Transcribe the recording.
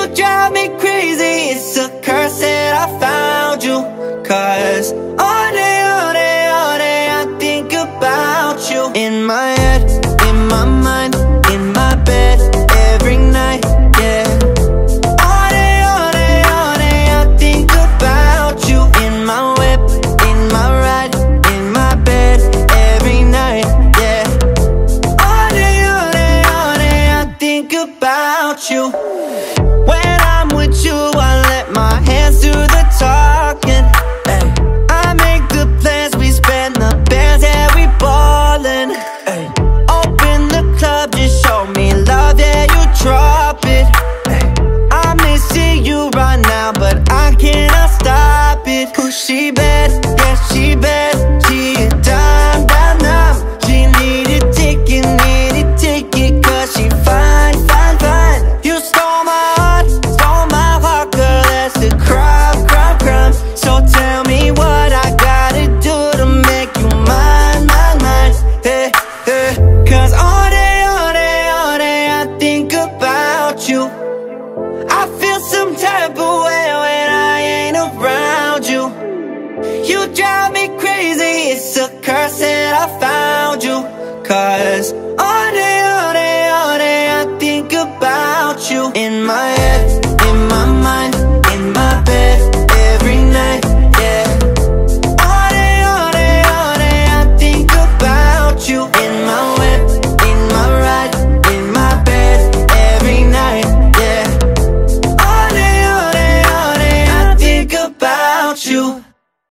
You drive me crazy, it's a curse that I found you. 'Cause all day, all day, all day I think about you. In my head, in my mind, in my bed, every night, yeah. All day, all day, all day I think about you. In my whip, in my ride, in my bed, every night, yeah. All day, all day, all day I think about you. When I'm with you, I let my hands do the talking. Ay. I make the plans, we spend the bands, yeah, we ballin'. Ay. Open the club, just show me love, yeah, you drop it. Ay. I may see you right now, but I cannot stop it. Who she bad? Yeah, she bad. She a dime, dime, dime. She need a ticket, 'cause she fine, fine, fine. You stole my heart, girl, that's a crime, crime, crime. So tell me what I gotta do to make you mine, mine, mine. Hey, hey. 'Cause all day, all day, all day I think about you. I feel some type of way when I ain't around you. You drive me crazy, it's a curse that I found you. 'Cause all day, all day, all day I think about you. In my head, in my mind, in my bed, every night, yeah. All day, all day, all day I think about you. In my whip, in my ride, in my bed, every night, yeah. All day, all day, all day I think about you.